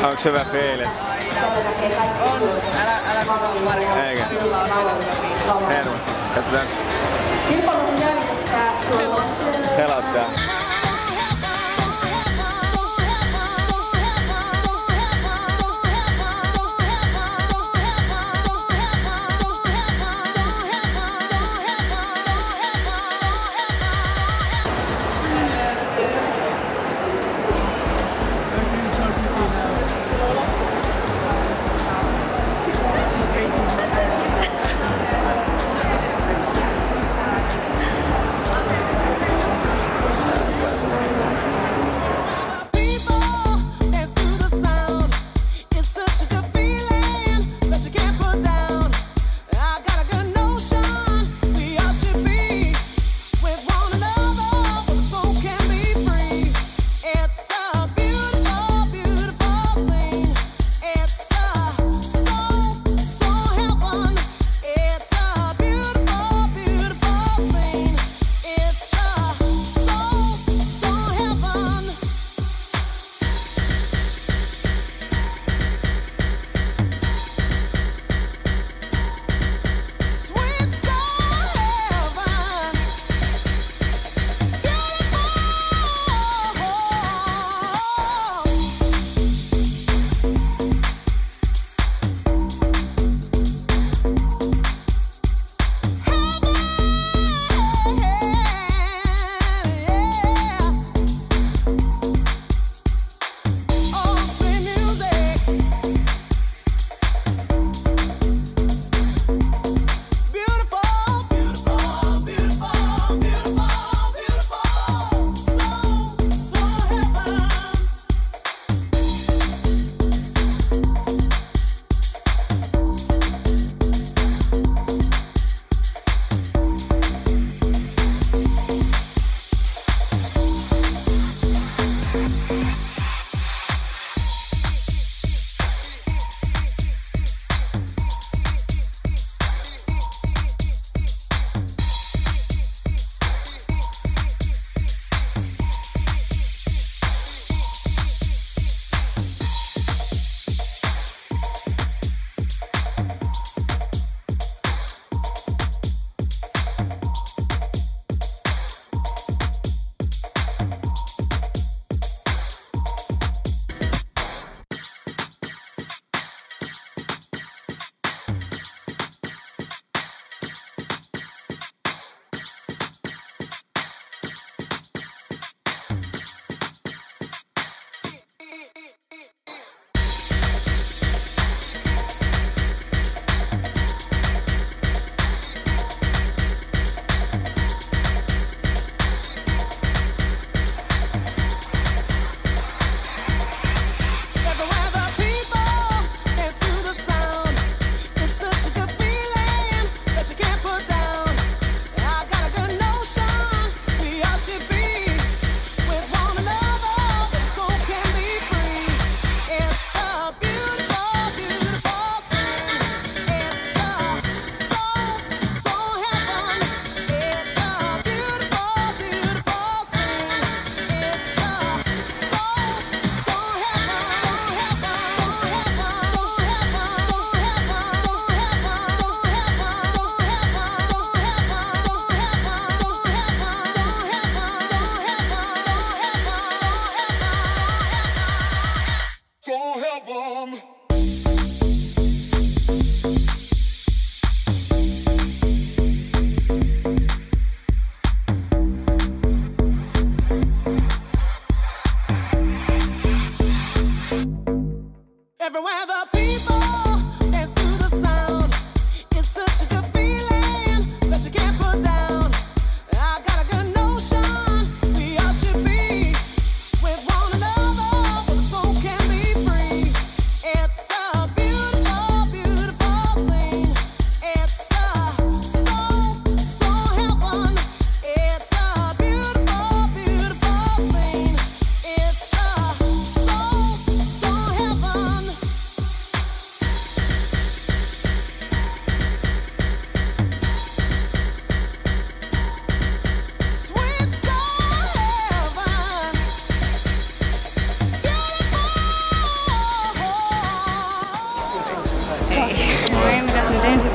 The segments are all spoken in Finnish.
Onks hyvä fiilis? On. Älä kuvaa pari. Eikä? Hermosti. Katsotaan. Kilpailun järjestää Helottaa.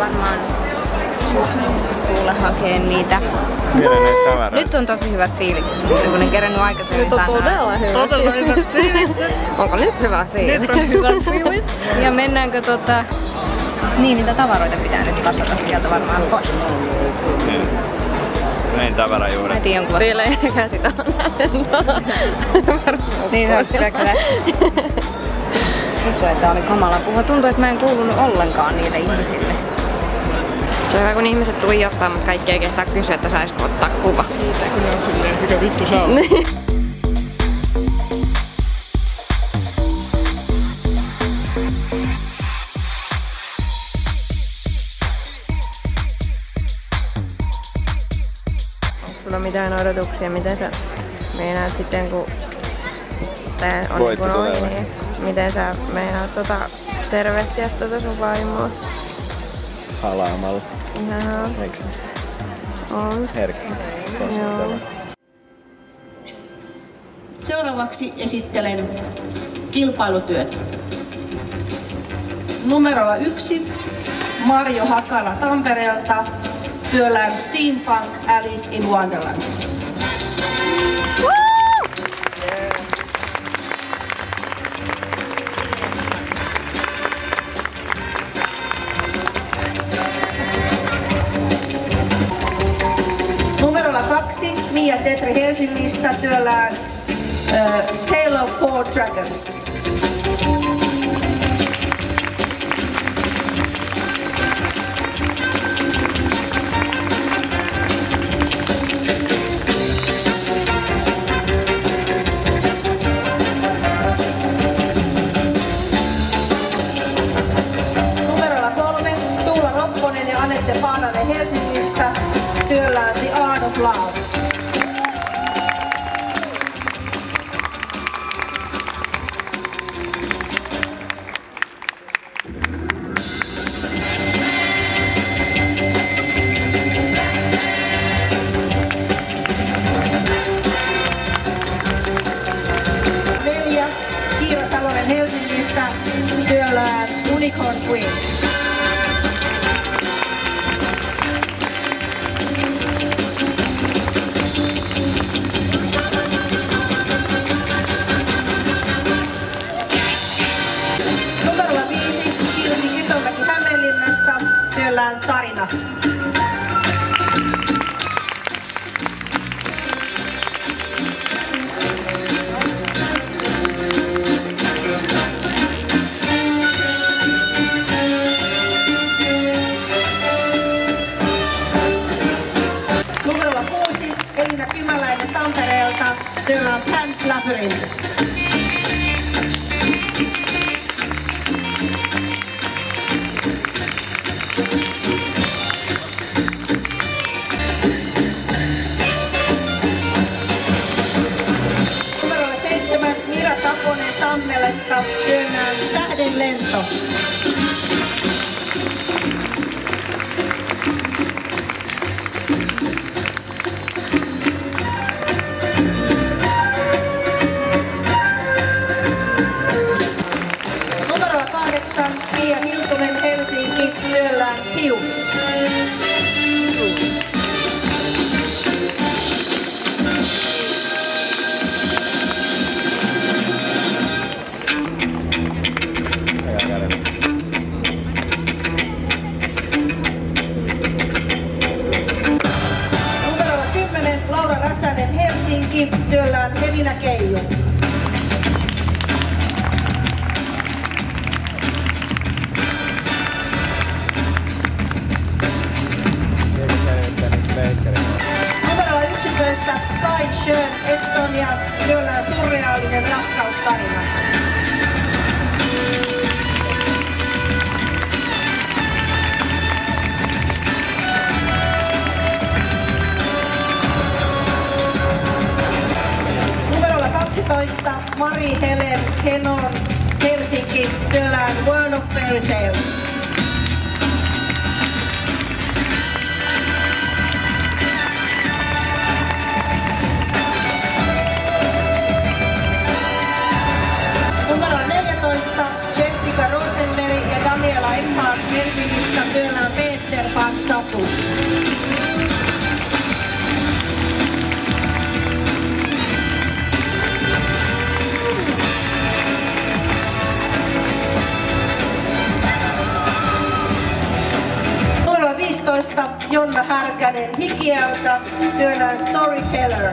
varmaan kuule hakee niitä. Vielä näitä tavaroita. Nyt on tosi hyvät fiilikset, mutta kun en kerännyt aikaisemmin sanoa. Nyt on todella hyvät fiilikset. Onko nyt hyvä fiilis? Nyt on hyvä fiilis. Ja mennäänkö niin, niitä tavaroita pitää nyt kasata sieltä varmaan pois. Näin tavarajuuret. Mä tiedän kuva. Vielä eikä sitä asentaa. Niin se olisi kyllä. Vittu, että oli kamala puhua. Tuntuu, että mä en kuulunut ollenkaan niille ihmisille. Se on hyvä, kun ihmiset tuijottaa, mutta kaikki ei kehtaa kysyä, että saisiko ottaa kuva. Niitä kyllä on silleen, mikä vittu sä oot? Onko sulla mitään odotuksia, miten sä meinaat sitten, kun tää on niin ohi, niin miten sä meinaat tervehtiä sun vaimoa? Halaamalla. Ihan Eikö se? on. Herkkä. Joo. Seuraavaksi esittelen kilpailutyöt. Numerolla 1 Marjo Hakala Tampereelta työllään Steampunk Alice in Wonderland. Numerolla 2 Mia Tetri Helsingistä työllään Tale of Four Dragons. Numerolla 3 Tuula Ropponen ja Anette Paananen Helsingistä työllään The Art of Love. Kiira Salonen Helsingistä työllään Unicorn Queen. Numerolla 5 Kirsi Kytömäki Hämeenlinnasta työllään Tarinat. Numerolla 6 Elina Kymäläinen Tampereelta työllään Pan's Labyrinth. Numerolla 7 Mira Taponen Tammelesta työllään Tähden lento. Numerolla 8 Pia Hiltunen Helsinki työllään Hiu. Numerolla 10 Laura Räsänen Helsinki työllään Helina Keijo. Numerolla 11 Kai Schön Estonia työllään Surreaalinen rakkaustarina. Numerolla 12 Mari Helen Kenon Helsinki työllään World of Fairy Tales. Numerolla 14 Jessica Rosenberg ja Daniela Enhardt Helsingistä työllään Peter ensimmäinen Hikiältä, työnään Storyteller.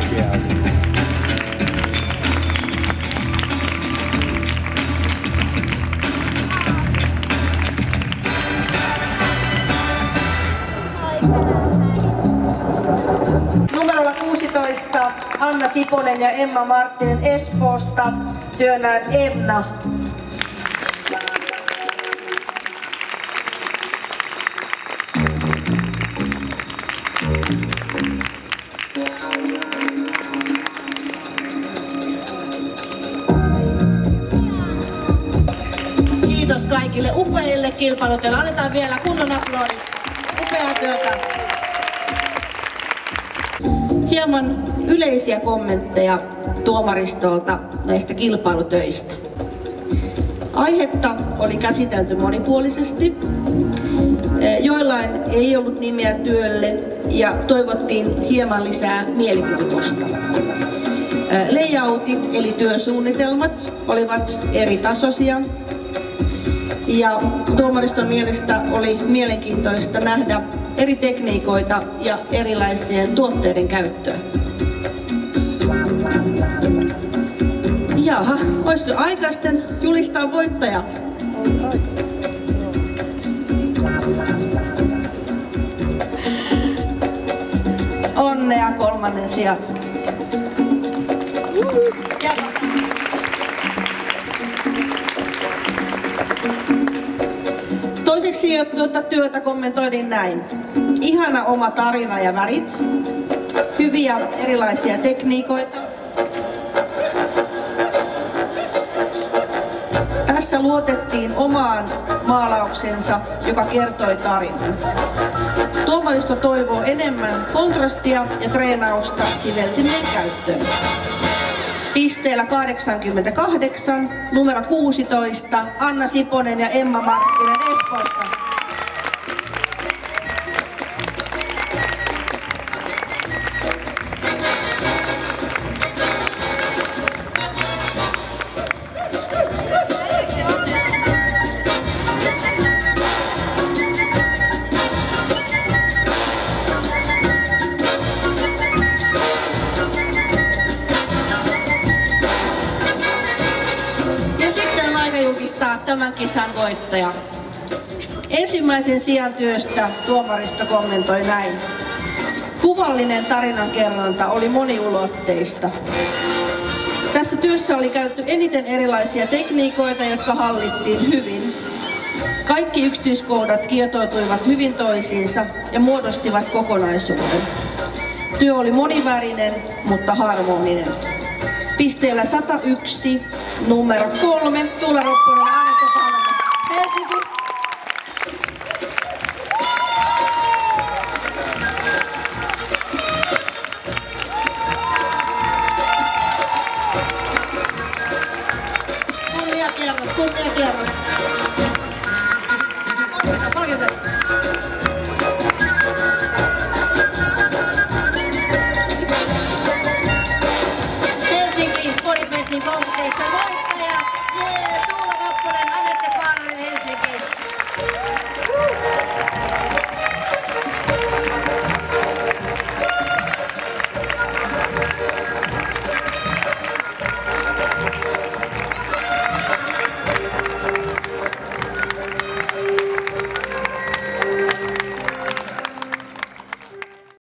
Numerolla 16 Anna Siponen ja Emma Marttinen Espoosta, työnään Emna. Kiitos kaikille upeille kilpailuteille. Annetaan vielä kunnon aplodit. Upeaa työtä. Hieman yleisiä kommentteja tuomaristolta näistä kilpailutöistä. Aihetta oli käsitelty monipuolisesti. Joillain ei ollut nimeä työlle ja toivottiin hieman lisää mielikuvitusta. Layoutit eli työsuunnitelmat olivat eri tasoisia. Ja tuomariston mielestä oli mielenkiintoista nähdä eri tekniikoita ja erilaisien tuotteiden käyttöä. Jaha, olisiko aika sitten julistaa voittajat? Onnea kolmannen sijan. Toiseksi työtä kommentoidin näin. Ihana oma tarina ja värit. Hyviä erilaisia tekniikoita. Tässä luotettiin omaan maalauksensa, joka kertoi tarinan. Tuomaristo toivoo enemmän kontrastia ja treenausta siveltimien käyttöön. Pisteellä 88, numero 16, Anna Siponen ja Emma Marttinen Espoosta. Tämän kisan voittaja. Ensimmäisen sijan työstä tuomaristo kommentoi näin. Kuvallinen tarinankerronta oli moniulotteista. Tässä työssä oli käytetty eniten erilaisia tekniikoita, jotka hallittiin hyvin. Kaikki yksityiskohdat kietoutuivat hyvin toisiinsa ja muodostivat kokonaisuuden. Työ oli monivärinen, mutta harmoninen. Pisteellä 101, numero 3, Tuula Ropponen.